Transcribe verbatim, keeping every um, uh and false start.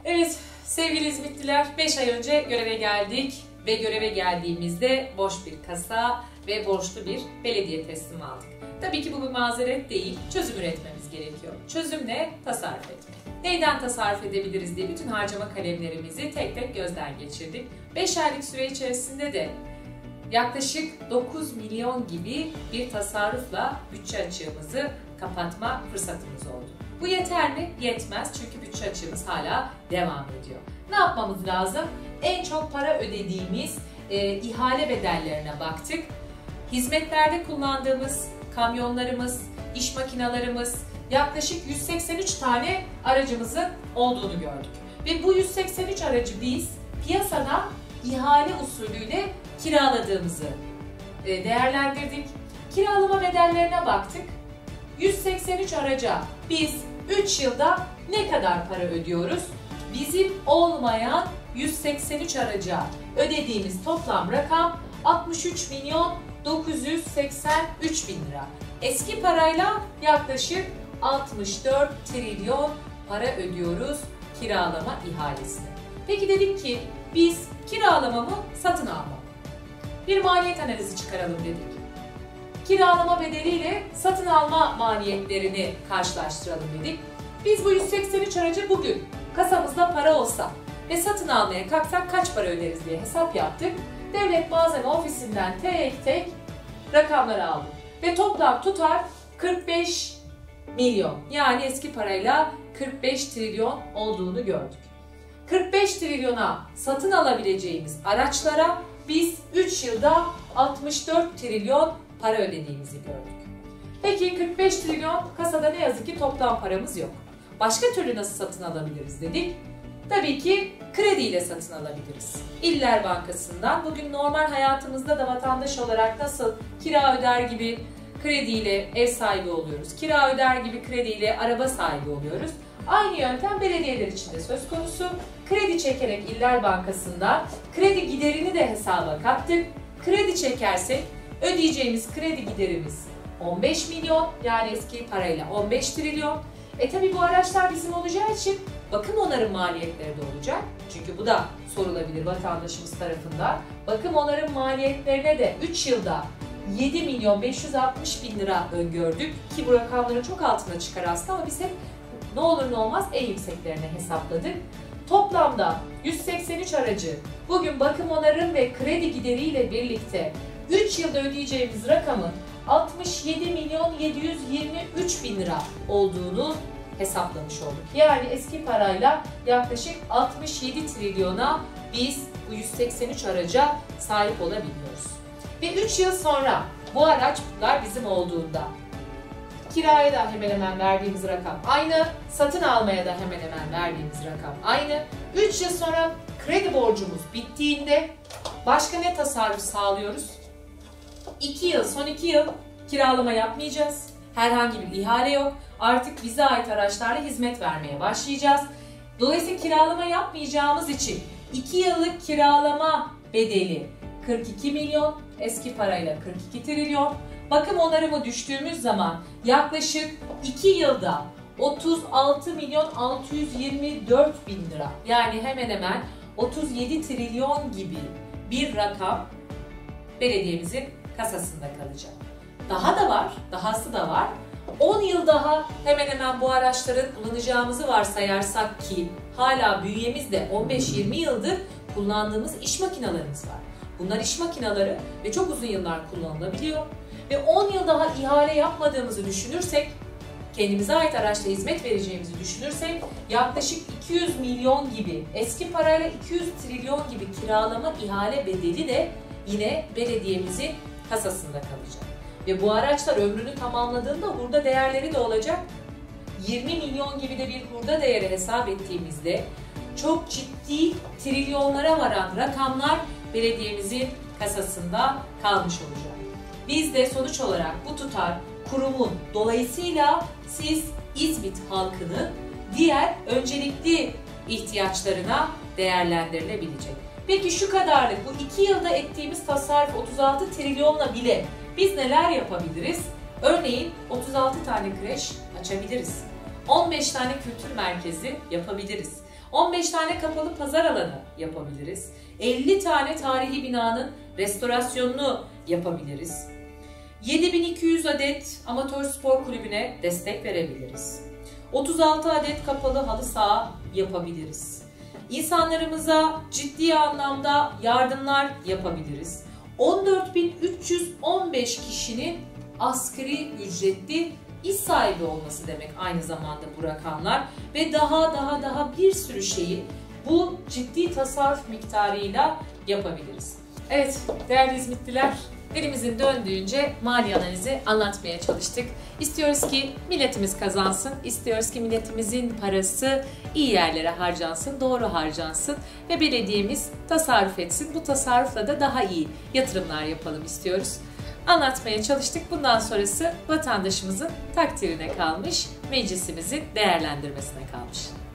Evet sevgili İzmitliler, beş ay önce göreve geldik ve göreve geldiğimizde boş bir kasa ve borçlu bir belediye teslim aldık. Tabii ki bu bir mazeret değil, çözüm üretmemiz gerekiyor. Çözüm ne? Tasarruf etmek. Neyden tasarruf edebiliriz diye bütün harcama kalemlerimizi tek tek gözden geçirdik. beş aylık süre içerisinde de yaklaşık dokuz milyon gibi bir tasarrufla bütçe açığımızı kapatma fırsatımız oldu. Bu yeter mi? Yetmez, çünkü bütçe açığımız hala devam ediyor. Ne yapmamız lazım? En çok para ödediğimiz e, ihale bedellerine baktık. Hizmetlerde kullandığımız kamyonlarımız, iş makinalarımız, yaklaşık yüz seksen üç tane aracımızın olduğunu gördük. Ve bu yüz seksen üç aracı biz piyasada ihale usulüyle kiraladığımızı e, değerlendirdik. Kiralama bedellerine baktık. yüz seksen üç araca biz üç yılda ne kadar para ödüyoruz? Bizim olmayan yüz seksen üç araca ödediğimiz toplam rakam altmış üç milyon dokuz yüz seksen üç bin lira. Eski parayla yaklaşık altmış dört trilyon para ödüyoruz kiralama ihalesine. Peki dedik ki biz kiralama mı, satın alma mı? Bir maliyet analizi çıkaralım dedik. Kiralama bedeliyle satın alma maliyetlerini karşılaştıralım dedik. Biz bu yüz seksen üç aracı bugün kasamızda para olsa ve satın almaya kalksak kaç para öderiz diye hesap yaptık. Devlet Malzeme Ofisi'nden tek tek rakamları aldık. Ve toplam tutar kırk beş milyon, yani eski parayla kırk beş trilyon olduğunu gördük. kırk beş trilyona satın alabileceğimiz araçlara biz üç yılda altmış dört trilyon para ödediğimizi gördük. Peki kırk beş trilyon kasada ne yazık ki toplam paramız yok. Başka türlü nasıl satın alabiliriz dedik. Tabii ki krediyle satın alabiliriz. İller Bankası'ndan bugün normal hayatımızda da vatandaş olarak nasıl kira öder gibi krediyle ev sahibi oluyoruz, kira öder gibi krediyle araba sahibi oluyoruz. Aynı yöntem belediyeler için de söz konusu. Kredi çekerek İller Bankası'ndan kredi giderini de hesaba kattık. Kredi çekersek ödeyeceğimiz kredi giderimiz on beş milyon, yani eski parayla on beş trilyon. E tabi bu araçlar bizim olacağı için bakım onarım maliyetleri de olacak. Çünkü bu da sorulabilir vatandaşımız tarafından. Bakım onarım maliyetlerine de üç yılda yedi milyon beş yüz altmış bin lira öngördük. Ki bu rakamların çok altına çıkar aslında ama biz hep ne olur ne olmaz en yükseklerine hesapladık. Toplamda yüz seksen üç aracı bugün bakım onarım ve kredi gideriyle birlikte üç yılda ödeyeceğimiz rakamın altmış yedi milyon yedi yüz yirmi üç bin lira olduğunu hesaplamış olduk. Yani eski parayla yaklaşık altmış yedi trilyona biz bu yüz seksen üç araca sahip olabiliyoruz. Ve üç yıl sonra bu araçlar bizim olduğunda kiraya da hemen hemen verdiğimiz rakam aynı, satın almaya da hemen hemen verdiğimiz rakam aynı. üç yıl sonra kredi borcumuz bittiğinde başka ne tasarruf sağlıyoruz? iki yıl, son iki yıl kiralama yapmayacağız. Herhangi bir ihale yok. Artık bize ait araçlarla hizmet vermeye başlayacağız. Dolayısıyla kiralama yapmayacağımız için iki yıllık kiralama bedeli kırk iki milyon, eski parayla kırk iki trilyon. Bakım onarımı düştüğümüz zaman yaklaşık iki yılda otuz altı milyon altı yüz yirmi dört bin lira, yani hemen hemen otuz yedi trilyon gibi bir rakam belediyemizin kasasında kalacak. Daha da var, dahası da var. on yıl daha hemen hemen bu araçların kullanacağımızı varsayarsak ki hala bünyemizde on beş yirmi yıldır kullandığımız iş makinalarımız var. Bunlar iş makinaları ve çok uzun yıllar kullanılabiliyor. Ve on yıl daha ihale yapmadığımızı düşünürsek, kendimize ait araçla hizmet vereceğimizi düşünürsek yaklaşık iki yüz milyon gibi, eski parayla iki yüz trilyon gibi kiralama ihale bedeli de yine belediyemizin kasasında kalacak. Ve bu araçlar ömrünü tamamladığında hurda değerleri de olacak. yirmi milyon gibi de bir hurda değeri hesap ettiğimizde çok ciddi trilyonlara varan rakamlar belediyemizin kasasında kalmış olacak. Biz de sonuç olarak bu tutar kurumun, dolayısıyla siz İzmit halkının diğer öncelikli ihtiyaçlarına değerlendirilebilecek. Peki şu kadarlık bu iki yılda ettiğimiz tasarruf otuz altı trilyonla bile biz neler yapabiliriz? Örneğin otuz altı tane kreş açabiliriz. on beş tane kültür merkezi yapabiliriz. on beş tane kapalı pazar alanı yapabiliriz. elli tane tarihi binanın restorasyonunu yapabiliriz. yedi bin iki yüz adet amatör spor kulübüne destek verebiliriz. otuz altı adet kapalı halı saha yapabiliriz. İnsanlarımıza ciddi anlamda yardımlar yapabiliriz. on dört bin üç yüz on beş kişinin asgari ücretli iş sahibi olması demek aynı zamanda bu rakamlar ve daha daha daha bir sürü şeyi bu ciddi tasarruf miktarıyla yapabiliriz. Evet değerli İzmitliler, elimizin döndüğünce mali analizi anlatmaya çalıştık. İstiyoruz ki milletimiz kazansın, istiyoruz ki milletimizin parası iyi yerlere harcansın, doğru harcansın ve belediyemiz tasarruf etsin. Bu tasarrufla da daha iyi yatırımlar yapalım istiyoruz. Anlatmaya çalıştık. Bundan sonrası vatandaşımızın takdirine kalmış, meclisimizin değerlendirmesine kalmış.